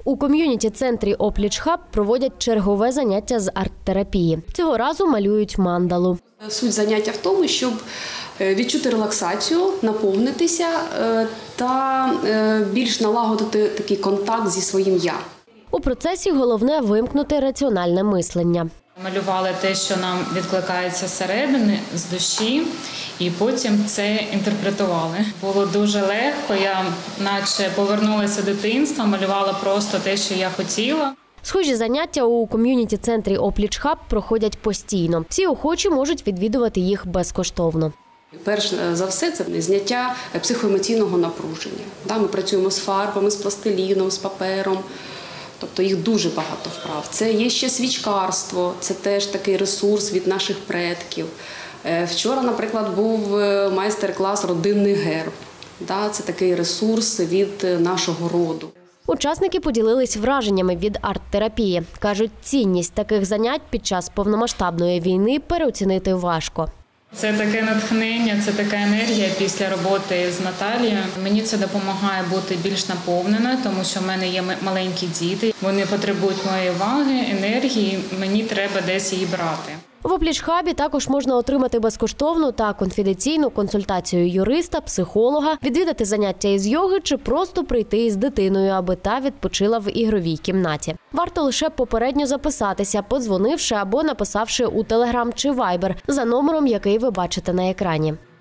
У ком'юніті-центрі «Опліч-хаб» проводять чергове заняття з арт-терапії. Цього разу малюють мандалу. Суть заняття в тому, щоб відчути релаксацію, наповнитися та більш налагодити такий контакт зі своїм «я». У процесі головне – вимкнути раціональне мислення. Малювали те, що нам відкликається зсередини, з душі, і потім це інтерпретували. Було дуже легко, я наче повернулася в дитинство, малювала просто те, що я хотіла. Схожі заняття у ком'юніті-центрі «Опліч-хаб» проходять постійно. Всі охочі можуть відвідувати їх безкоштовно. Перш за все, це зняття психоемоційного напруження. Ми працюємо з фарбами, з пластиліном, з папером. Тобто їх дуже багато вправ. Це є ще свічкарство, це теж такий ресурс від наших предків. Вчора, наприклад, був майстер-клас «Родинний герб». Це такий ресурс від нашого роду. Учасники поділились враженнями від арт-терапії. Кажуть, цінність таких занять під час повномасштабної війни переоцінити важко. Це таке натхнення, це така енергія після роботи з Наталією. Мені це допомагає бути більш наповненою, тому що в мене є маленькі діти. Вони потребують моєї уваги, енергії, мені треба десь її брати. В «Опліч-хабі» також можна отримати безкоштовну та конфіденційну консультацію юриста, психолога, відвідати заняття із йоги чи просто прийти із дитиною, аби та відпочила в ігровій кімнаті. Варто лише попередньо записатися, подзвонивши або написавши у Telegram чи Viber за номером, який ви бачите на екрані.